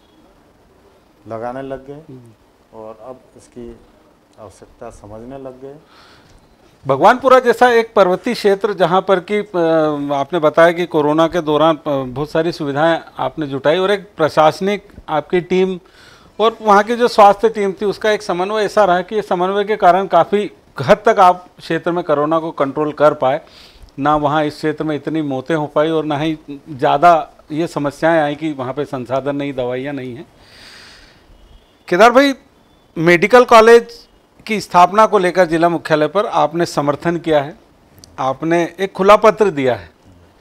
लगाने लग गए और अब इसकी आवश्यकता समझने लग गए। भगवानपुरा जैसा एक पर्वतीय क्षेत्र जहां पर कि आपने बताया कि कोरोना के दौरान बहुत सारी सुविधाएं आपने जुटाई और एक प्रशासनिक आपकी टीम और वहां की जो स्वास्थ्य टीम थी उसका एक समन्वय ऐसा रहा कि ये समन्वय के कारण काफ़ी हद तक आप क्षेत्र में कोरोना को कंट्रोल कर पाए। ना वहाँ इस क्षेत्र में इतनी मौतें हो पाई और ना ही ज़्यादा ये समस्याएं आई कि वहाँ पे संसाधन नहीं, दवाइयाँ नहीं हैं। केदार भाई, मेडिकल कॉलेज की स्थापना को लेकर जिला मुख्यालय पर आपने समर्थन किया है, आपने एक खुला पत्र दिया है।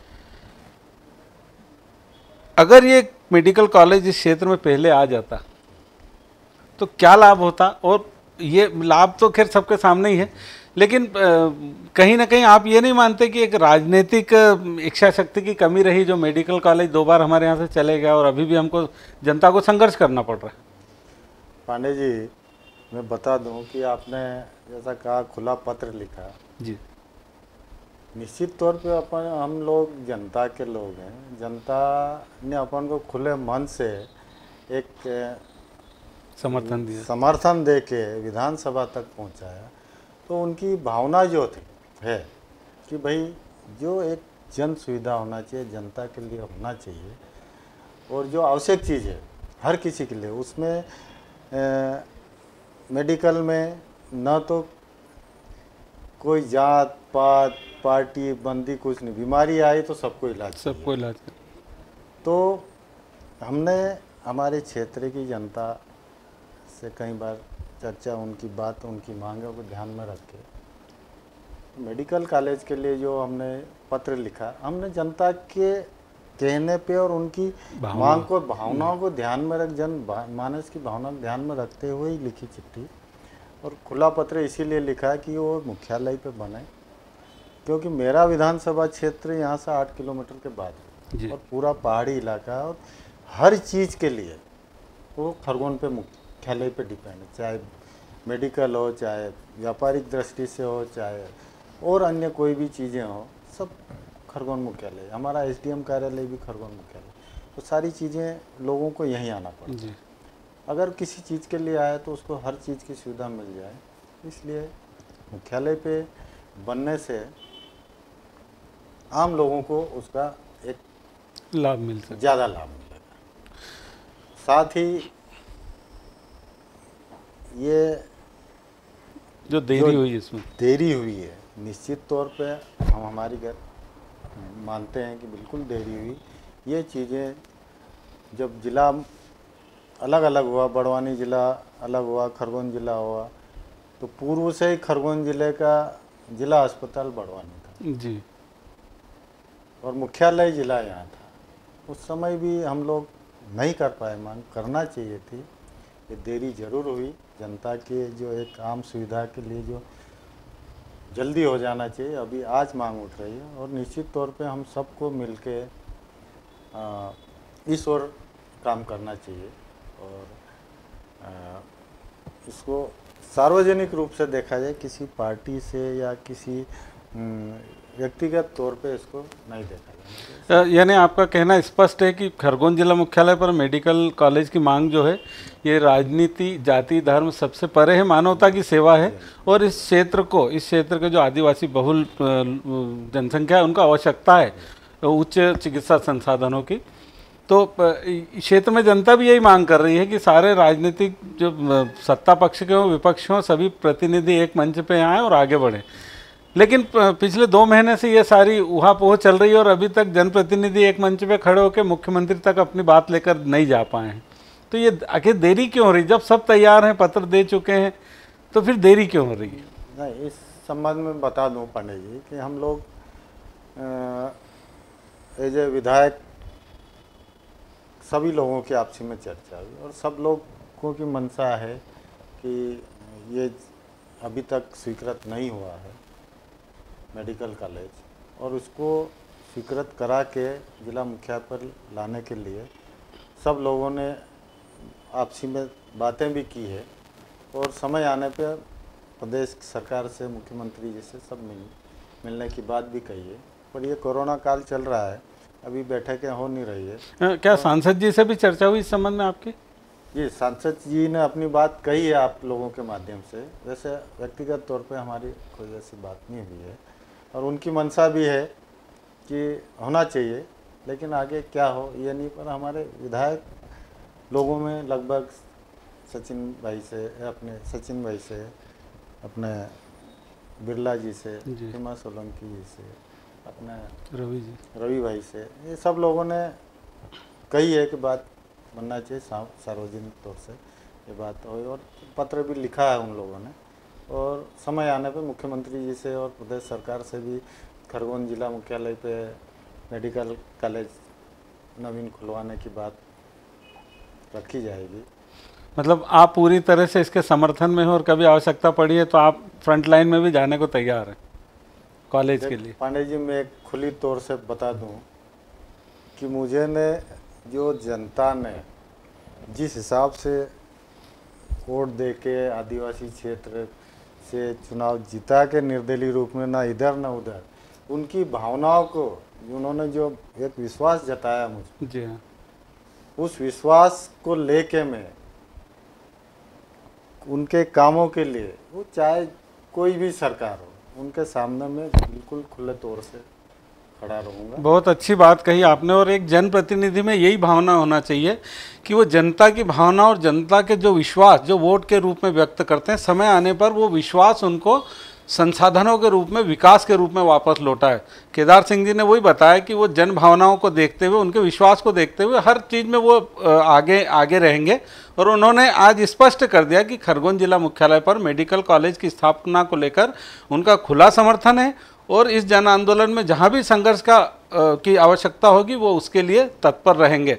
अगर ये मेडिकल कॉलेज इस क्षेत्र में पहले आ जाता तो क्या लाभ होता? और ये लाभ तो खैर सबके सामने ही है, लेकिन कहीं ना कहीं आप ये नहीं मानते कि एक राजनीतिक इच्छा शक्ति की कमी रही जो मेडिकल कॉलेज दो बार हमारे यहाँ से चले गया और अभी भी हमको जनता को संघर्ष करना पड़ रहा है? पांडे जी, मैं बता दूं कि आपने जैसा कहा खुला पत्र लिखा जी, निश्चित तौर पे अपन हम लोग जनता के लोग हैं। जनता ने अपन को खुले मन से एक समर्थन दिया, समर्थन दे के विधानसभा तक पहुंचाया, तो उनकी भावना जो थी है कि भाई जो एक जन सुविधा होना चाहिए, जनता के लिए होना चाहिए और जो आवश्यक चीज़ है हर किसी के लिए, उसमें ए, मेडिकल में न तो कोई जात पात पार्टी बंदी कुछ नहीं, बीमारी आई तो सबको इलाज सबको इलाज। तो हमने हमारे क्षेत्र की जनता से कई बार चर्चा, उनकी बात, उनकी मांगों को ध्यान में रख के मेडिकल कॉलेज के लिए जो हमने पत्र लिखा, हमने जनता के कहने पे और उनकी मांग को, भावनाओं को ध्यान में रख, जन मानस की भावना को ध्यान में रखते हुए ही लिखी चिट्ठी। और खुला पत्र इसीलिए लिखा कि वो मुख्यालय पे बने, क्योंकि मेरा विधानसभा क्षेत्र यहाँ से आठ किलोमीटर के बाद है और पूरा पहाड़ी इलाका है और हर चीज़ के लिए वो खरगोन पे मुख्यालय पे डिपेंड है, चाहे मेडिकल हो, चाहे व्यापारिक दृष्टि से हो, चाहे और अन्य कोई भी चीज़ें हो, सब खरगोन मुख्यालय। हमारा एसडीएम कार्यालय भी खरगोन मुख्यालय। तो सारी चीज़ें लोगों को यहीं आना पड़ता है। अगर किसी चीज़ के लिए आए तो उसको हर चीज़ की सुविधा मिल जाए, इसलिए मुख्यालय पे बनने से आम लोगों को उसका एक लाभ मिल सकता, ज़्यादा लाभ मिलेगा। साथ ही ये जो देरी हुई इसमें देरी हुई है, निश्चित तौर पे हम हमारी घर मानते हैं कि बिल्कुल देरी हुई। ये चीज़ें जब जिला अलग अलग हुआ, बड़वानी जिला अलग हुआ, खरगोन जिला हुआ, तो पूर्व से ही खरगोन जिले का जिला अस्पताल बड़वानी था जी और मुख्यालय जिला यहाँ था। उस समय भी हम लोग नहीं कर पाए, मांग करना चाहिए थी। ये देरी ज़रूर हुई, जनता के जो एक आम सुविधा के लिए जो जल्दी हो जाना चाहिए, अभी आज मांग उठ रही है और निश्चित तौर पे हम सबको मिलके आ, इस ओर काम करना चाहिए और आ, इसको सार्वजनिक रूप से देखा जाए, किसी पार्टी से या किसी व्यक्तिगत तौर पे इसको नहीं देखा जाए। यानी आपका कहना स्पष्ट है कि खरगोन जिला मुख्यालय पर मेडिकल कॉलेज की मांग जो है ये राजनीति, जाति, धर्म सबसे परे है, मानवता की सेवा है और इस क्षेत्र को, इस क्षेत्र के जो आदिवासी बहुल जनसंख्या है उनका आवश्यकता है उच्च चिकित्सा संसाधनों की। तो क्षेत्र में जनता भी यही मांग कर रही है कि सारे राजनीतिक जो सत्ता पक्ष के हों, विपक्ष हों, सभी प्रतिनिधि एक मंच पे आए और आगे बढ़े। लेकिन पिछले दो महीने से ये सारी उहापोह चल रही है और अभी तक जनप्रतिनिधि एक मंच पे खड़े होकर मुख्यमंत्री तक अपनी बात लेकर नहीं जा पाए हैं। तो ये आखिर देरी क्यों हो रही? जब सब तैयार हैं, पत्र दे चुके हैं, तो फिर देरी क्यों हो रही है? नहीं, इस संबंध में बता दूं पांडे जी कि हम लोग एज ए विधायक सभी लोगों की आपसी में चर्चा हुई और सब लोगों की मंशा है कि ये अभी तक स्वीकृत नहीं हुआ है मेडिकल कॉलेज, और उसको स्वीकृत करा के जिला मुख्यालय पर लाने के लिए सब लोगों ने आपसी में बातें भी की है और समय आने पे प्रदेश सरकार से, मुख्यमंत्री जी से सब मिल मिलने की बात भी कही है। पर ये कोरोना काल चल रहा है अभी बैठकें हो नहीं रही है। अ, क्या सांसद जी से भी चर्चा हुई इस संबंध में आपकी? जी, सांसद जी ने अपनी बात कही है आप लोगों के माध्यम से। वैसे व्यक्तिगत तौर पे हमारी कोई ऐसी बात नहीं हुई है और उनकी मंशा भी है कि होना चाहिए, लेकिन आगे क्या हो ये नहीं। पर हमारे विधायक लोगों में लगभग सचिन भाई से, अपने सचिन भाई से, अपने बिरला जी से, हेमा सोलंकी जी से, अपने रवि जी रवि भाई से, ये सब लोगों ने कही है कि बात बनना चाहिए सार्वजनिक तौर से, ये बात हो। और पत्र भी लिखा है उन लोगों ने और समय आने पे मुख्यमंत्री जी से और प्रदेश सरकार से भी खरगोन जिला मुख्यालय पे मेडिकल कॉलेज नवीन खुलवाने की बात रखी जाएगी। मतलब आप पूरी तरह से इसके समर्थन में हो और कभी आवश्यकता पड़ी है तो आप फ्रंट लाइन में भी जाने को तैयार हैं कॉलेज के लिए? पांडे जी, मैं एक खुली तौर से बता दूं कि मुझे ने जो जनता ने जिस हिसाब से वोट दे के आदिवासी क्षेत्र से चुनाव जीता के निर्दलीय रूप में, ना इधर ना उधर, उनकी भावनाओं को उन्होंने जो एक विश्वास जताया मुझे, जी हाँ, उस विश्वास को लेके मैं उनके कामों के लिए, वो चाहे कोई भी सरकार हो, उनके सामने में बिल्कुल खुले तौर से खड़ा रहूँगा। बहुत अच्छी बात कही आपने। और एक जनप्रतिनिधि में यही भावना होना चाहिए कि वो जनता की भावना और जनता के जो विश्वास जो वोट के रूप में व्यक्त करते हैं, समय आने पर वो विश्वास उनको संसाधनों के रूप में, विकास के रूप में वापस लौटा है। केदार सिंह जी ने वही बताया कि वो जन भावनाओं को देखते हुए, उनके विश्वास को देखते हुए हर चीज़ में वो आगे आगे रहेंगे। और उन्होंने आज स्पष्ट कर दिया कि खरगोन जिला मुख्यालय पर मेडिकल कॉलेज की स्थापना को लेकर उनका खुला समर्थन है और इस जन आंदोलन में जहाँ भी संघर्ष का की आवश्यकता होगी वो उसके लिए तत्पर रहेंगे।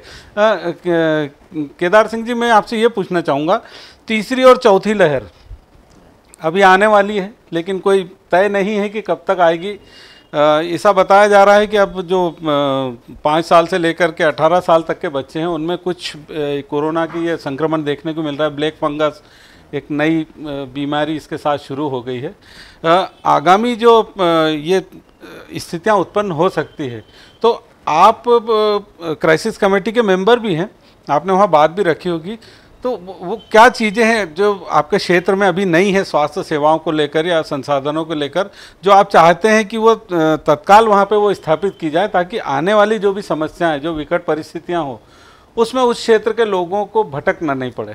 केदार सिंह जी, मैं आपसे ये पूछना चाहूँगा, तीसरी और चौथी लहर अभी आने वाली है, लेकिन कोई तय नहीं है कि कब तक आएगी। ऐसा बताया जा रहा है कि अब जो पाँच साल से लेकर के अठारह साल तक के बच्चे हैं उनमें कुछ कोरोना की ये संक्रमण देखने को मिल रहा है। ब्लैक फंगस एक नई बीमारी इसके साथ शुरू हो गई है। आगामी जो ये स्थितियां उत्पन्न हो सकती है, तो आप क्राइसिस कमेटी के मेंबर भी हैं, आपने वहाँ बात भी रखी होगी, तो वो क्या चीज़ें हैं जो आपके क्षेत्र में अभी नहीं है स्वास्थ्य सेवाओं को लेकर या संसाधनों को लेकर, जो आप चाहते हैं कि वो तत्काल वहाँ पे वो स्थापित की जाए, ताकि आने वाली जो भी समस्याएं, जो विकट परिस्थितियां हो, उसमें उस क्षेत्र के लोगों को भटकना नहीं पड़े?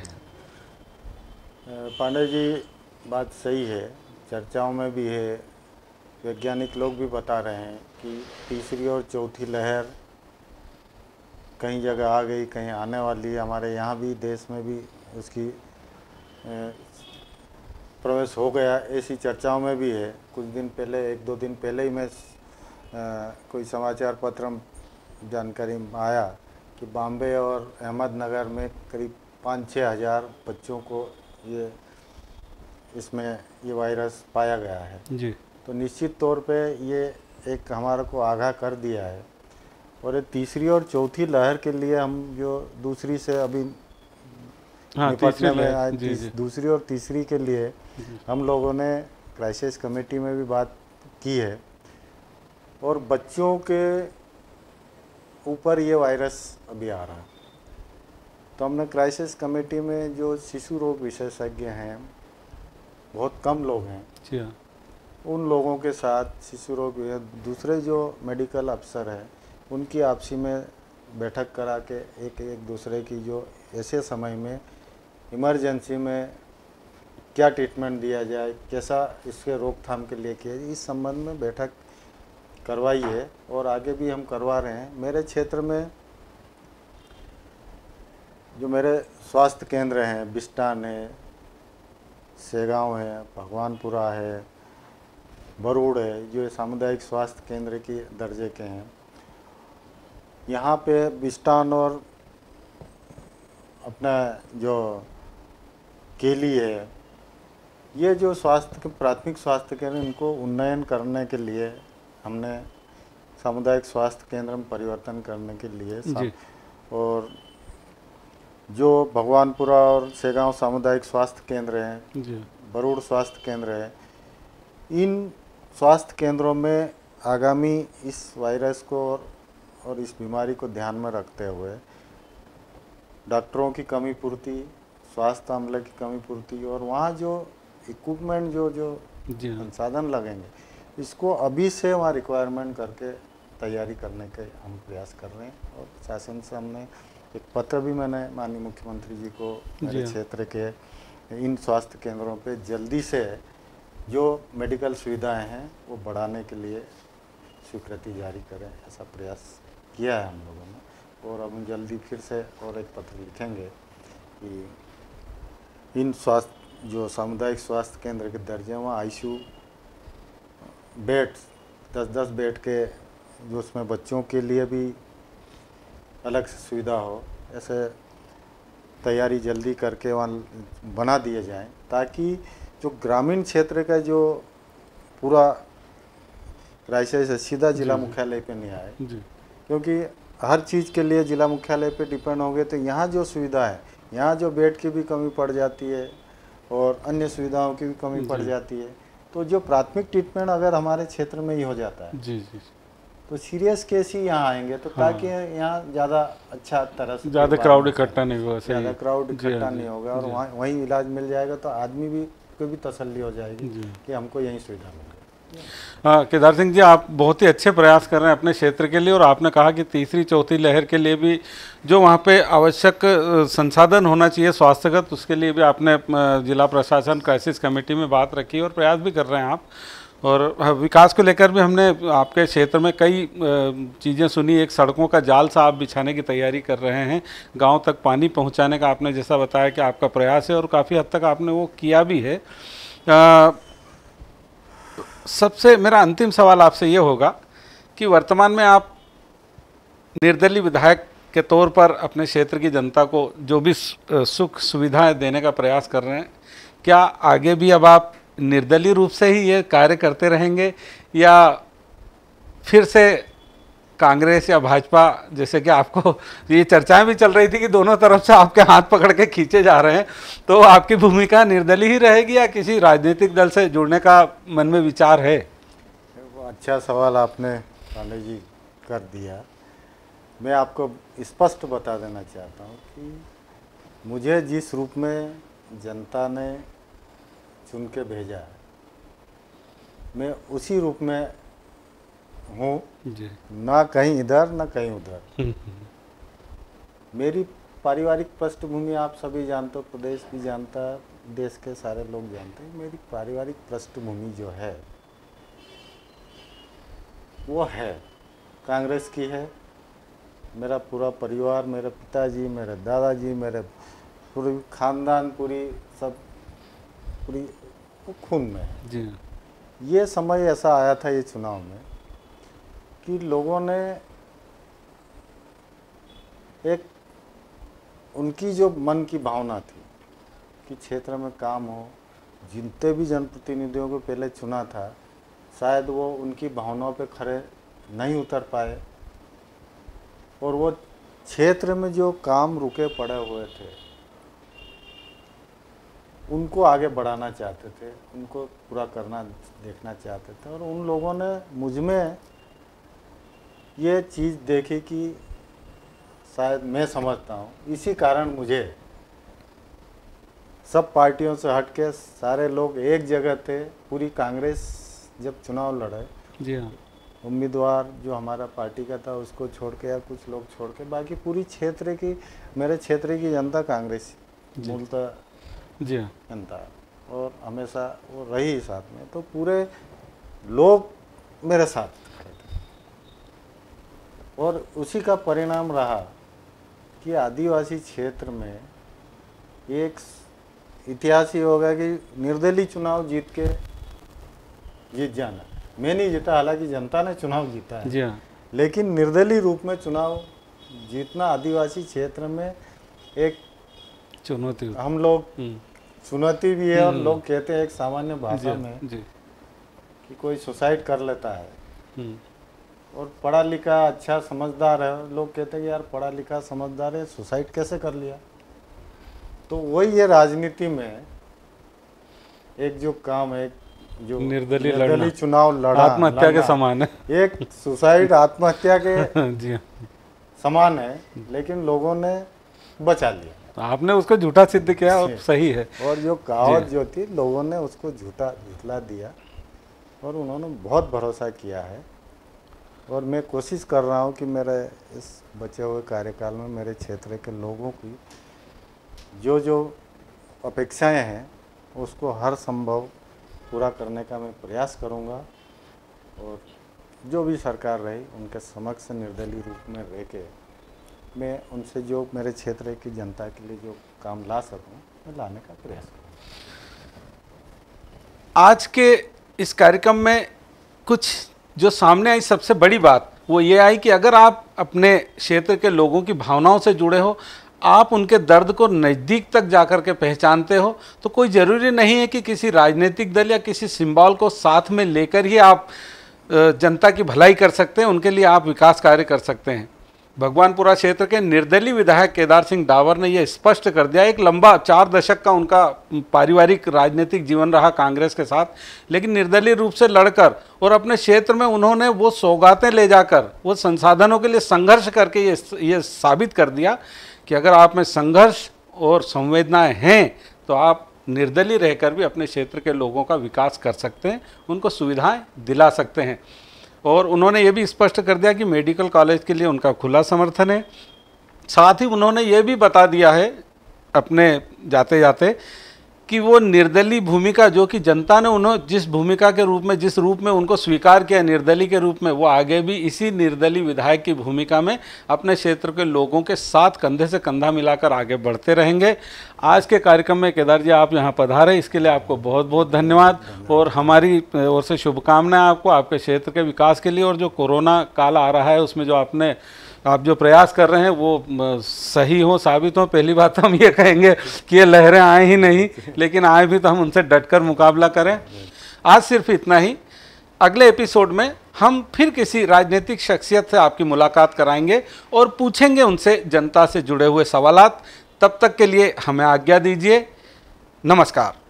पांडे जी, बात सही है, चर्चाओं में भी है, वैज्ञानिक लोग भी बता रहे हैं कि तीसरी और चौथी लहर कहीं जगह आ गई, कहीं आने वाली है। हमारे यहाँ भी, देश में भी उसकी प्रवेश हो गया, ऐसी चर्चाओं में भी है। कुछ दिन पहले, एक दो दिन पहले ही मैं आ, कोई समाचार पत्र में जानकारी में आया कि बॉम्बे और अहमदनगर में करीब पाँच छः हज़ार बच्चों को ये इसमें ये वायरस पाया गया है जी। तो निश्चित तौर पे ये एक हमारे को आगाह कर दिया है। और ये तीसरी और चौथी लहर के लिए हम जो दूसरी से अभी हाँ, निपटने में आए, दूसरी और तीसरी के लिए हम लोगों ने क्राइसिस कमेटी में भी बात की है। और बच्चों के ऊपर ये वायरस अभी आ रहा है, तो हमने क्राइसिस कमेटी में जो शिशु रोग विशेषज्ञ हैं, बहुत कम लोग हैं, उन लोगों के साथ शिशु रोग, दूसरे जो मेडिकल अफसर हैं, उनकी आपसी में बैठक करा के एक एक दूसरे की जो ऐसे समय में इमरजेंसी में क्या ट्रीटमेंट दिया जाए, कैसा इसके रोकथाम के लिए किया जाए, इस संबंध में बैठक करवाई है और आगे भी हम करवा रहे हैं। मेरे क्षेत्र में जो मेरे स्वास्थ्य केंद्र हैं, बिस्टान है, सेगांव है, भगवानपुरा है, बरूड़ है, जो सामुदायिक स्वास्थ्य केंद्र की दर्जे के हैं, यहाँ पे बिस्टान और अपना जो केली है, ये जो स्वास्थ्य प्राथमिक स्वास्थ्य केंद्र, इनको उन्नयन करने के लिए हमने सामुदायिक स्वास्थ्य केंद्र में परिवर्तन करने के लिए, और जो भगवानपुरा और सेगांव सामुदायिक स्वास्थ्य केंद्र हैं, बरूड़ स्वास्थ्य केंद्र है, इन स्वास्थ्य केंद्रों में आगामी इस वायरस को और इस बीमारी को ध्यान में रखते हुए डॉक्टरों की कमी पूर्ति, स्वास्थ्य अमले की कमी पूर्ति और वहाँ जो इक्विपमेंट जो जो संसाधन लगेंगे, इसको अभी से वहाँ रिक्वायरमेंट करके तैयारी करने के हम प्रयास कर रहे हैं। और शासन से हमने एक पत्र भी मैंने माननीय मुख्यमंत्री जी को मेरे क्षेत्र के इन स्वास्थ्य केंद्रों पे जल्दी से जो मेडिकल सुविधाएं हैं वो बढ़ाने के लिए स्वीकृति जारी करें, ऐसा प्रयास किया है हम लोगों ने। और अब हम जल्दी फिर से और एक पत्र लिखेंगे कि इन स्वास्थ्य जो सामुदायिक स्वास्थ्य केंद्र के दर्जे वहाँ आईसीयू बेड दस दस बेड के जो उसमें बच्चों के लिए भी अलग से सुविधा हो, ऐसे तैयारी जल्दी करके वहाँ बना दिए जाएं, ताकि जो ग्रामीण क्षेत्र का जो पूरा रायसेन से सीधा जिला मुख्यालय पे नहीं आए, क्योंकि हर चीज़ के लिए जिला मुख्यालय पे डिपेंड होंगे तो यहाँ जो सुविधा है, यहाँ जो बेड की भी कमी पड़ जाती है और अन्य सुविधाओं की भी कमी पड़ जाती है, तो जो प्राथमिक ट्रीटमेंट अगर हमारे क्षेत्र में ही हो जाता है जी जी तो सीरियस केस ही यहाँ आएंगे, तो ताकि हाँ। यहाँ ज़्यादा अच्छा तरह से ज़्यादा क्राउड इकट्ठा नहीं होगा, ज़्यादा क्राउड इकट्ठा नहीं होगा और वहाँ वहीं इलाज मिल जाएगा, तो आदमी भी को भी तसल्ली हो जाएगी कि हमको यही सुविधा मिल गई। हाँ, केदार सिंह जी, आप बहुत ही अच्छे प्रयास कर रहे हैं अपने क्षेत्र के लिए, और आपने कहा कि तीसरी चौथी लहर के लिए भी जो वहाँ पे आवश्यक संसाधन होना चाहिए स्वास्थ्यगत, उसके लिए भी आपने जिला प्रशासन क्राइसिस कमेटी में बात रखी और प्रयास भी कर रहे हैं आप। और विकास को लेकर भी हमने आपके क्षेत्र में कई चीज़ें सुनी। एक सड़कों का जाल सा आप बिछाने की तैयारी कर रहे हैं, गांव तक पानी पहुंचाने का आपने जैसा बताया कि आपका प्रयास है और काफ़ी हद तक आपने वो किया भी है। आ, सबसे मेरा अंतिम सवाल आपसे ये होगा कि वर्तमान में आप निर्दलीय विधायक के तौर पर अपने क्षेत्र की जनता को जो भी सुख सुविधाएं देने का प्रयास कर रहे हैं, क्या आगे भी अब आप निर्दलीय रूप से ही ये कार्य करते रहेंगे, या फिर से कांग्रेस या भाजपा, जैसे कि आपको ये चर्चाएं भी चल रही थी कि दोनों तरफ से आपके हाथ पकड़ के खींचे जा रहे हैं, तो आपकी भूमिका निर्दलीय ही रहेगी या किसी राजनीतिक दल से जुड़ने का मन में विचार है? अच्छा सवाल आपने पांडे जी कर दिया। मैं आपको स्पष्ट बता देना चाहता हूँ कि मुझे जिस रूप में जनता ने चुन के भेजा है, मैं उसी रूप में हूँ, ना कहीं इधर ना कहीं उधर। मेरी पारिवारिक पृष्ठभूमि आप सभी जानते हो, प्रदेश भी जानता है, देश के सारे लोग जानते हैं। मेरी पारिवारिक पृष्ठभूमि जो है वो है कांग्रेस की है। मेरा पूरा परिवार, मेरे पिताजी, मेरे दादाजी, मेरे पूरी खानदान, पूरी सब पूरी खून में है जी। ये समय ऐसा आया था ये चुनाव में कि लोगों ने एक उनकी जो मन की भावना थी कि क्षेत्र में काम हो, जितने भी जनप्रतिनिधियों को पहले चुना था, शायद वो उनकी भावनाओं पे खरे नहीं उतर पाए और वो क्षेत्र में जो काम रुके पड़े हुए थे उनको आगे बढ़ाना चाहते थे, उनको पूरा करना देखना चाहते थे। और उन लोगों ने मुझ में ये चीज़ देखी कि शायद मैं समझता हूँ इसी कारण मुझे सब पार्टियों से हट के सारे लोग एक जगह थे। पूरी कांग्रेस जब चुनाव लड़े जी हाँ, उम्मीदवार जो हमारा पार्टी का था उसको छोड़ के या कुछ लोग छोड़ के, बाकी पूरी क्षेत्र की, मेरे क्षेत्र की जनता कांग्रेस मूलतः जी हाँ जनता और हमेशा वो रही साथ में, तो पूरे लोग मेरे साथ खड़े थे। और उसी का परिणाम रहा कि आदिवासी क्षेत्र में एक इतिहास ही होगा कि निर्दलीय चुनाव जीत के जीत जाना। मैं नहीं जीता, हालांकि जनता ने चुनाव जीता है जी हाँ, लेकिन निर्दलीय रूप में चुनाव जीतना आदिवासी क्षेत्र में एक चुनौती, हम लोग चुनौती भी है। और लोग कहते हैं एक सामान्य भाषा में जी। कि कोई सुसाइड कर लेता है और पढ़ा लिखा अच्छा समझदार है, लोग कहते हैं कि यार पढ़ा लिखा समझदार है, सुसाइड कैसे कर लिया। तो वही ये राजनीति में एक जो काम है, जो निर्दलीय निर्दलीय लड़ना चुनाव लड़ा, आत्महत्या के लड़ना, समान है। एक सुसाइड आत्महत्या के जी हाँ। समान है, लेकिन लोगों ने बचा लिया। तो आपने उसको झूठा सिद्ध किया और सही है। और जो कहावत जो थी, लोगों ने उसको झूठा झुठला दिया और उन्होंने बहुत भरोसा किया है। और मैं कोशिश कर रहा हूँ कि मेरे इस बचे हुए कार्यकाल में मेरे क्षेत्र के लोगों की जो जो अपेक्षाएं हैं उसको हर संभव पूरा करने का मैं प्रयास करूँगा। और जो भी सरकार रही उनके समक्ष निर्दलीय रूप में रह के मैं उनसे जो मेरे क्षेत्र की जनता के लिए जो काम ला सकूं मैं लाने का प्रयास करूँगा। आज के इस कार्यक्रम में कुछ जो सामने आई सबसे बड़ी बात वो ये आई कि अगर आप अपने क्षेत्र के लोगों की भावनाओं से जुड़े हो, आप उनके दर्द को नज़दीक तक जाकर के पहचानते हो, तो कोई ज़रूरी नहीं है कि किसी राजनीतिक दल या किसी सिंबल को साथ में लेकर ही आप जनता की भलाई कर सकते हैं, उनके लिए आप विकास कार्य कर सकते हैं। भगवानपुरा क्षेत्र के निर्दलीय विधायक केदार सिंह डावर ने यह स्पष्ट कर दिया। एक लंबा चार दशक का उनका पारिवारिक राजनीतिक जीवन रहा कांग्रेस के साथ, लेकिन निर्दलीय रूप से लड़कर और अपने क्षेत्र में उन्होंने वो सौगातें ले जाकर वो संसाधनों के लिए संघर्ष करके ये ये साबित कर दिया कि अगर आप में संघर्ष और संवेदनाएं हैं तो आप निर्दलीय रहकर भी अपने क्षेत्र के लोगों का विकास कर सकते हैं, उनको सुविधाएं दिला सकते हैं। और उन्होंने ये भी स्पष्ट कर दिया कि मेडिकल कॉलेज के लिए उनका खुला समर्थन है। साथ ही उन्होंने ये भी बता दिया है अपने जाते जाते कि वो निर्दलीय भूमिका जो कि जनता ने उन्होंने जिस भूमिका के रूप में जिस रूप में उनको स्वीकार किया निर्दलीय के रूप में, वो आगे भी इसी निर्दलीय विधायक की भूमिका में अपने क्षेत्र के लोगों के साथ कंधे से कंधा मिलाकर आगे बढ़ते रहेंगे। आज के कार्यक्रम में केदार जी आप यहाँ पधारे, इसके लिए आपको बहुत बहुत धन्यवाद और हमारी ओर से शुभकामनाएं आपको, आपके क्षेत्र के विकास के लिए। और जो कोरोना काल आ रहा है उसमें जो आपने आप जो प्रयास कर रहे हैं वो सही हो, साबित हो। पहली बात तो हम ये कहेंगे कि ये लहरें आए ही नहीं, लेकिन आए भी तो हम उनसे डटकर मुकाबला करें। आज सिर्फ इतना ही। अगले एपिसोड में हम फिर किसी राजनीतिक शख्सियत से आपकी मुलाकात कराएंगे और पूछेंगे उनसे जनता से जुड़े हुए सवालात। तब तक के लिए हमें आज्ञा दीजिए। नमस्कार।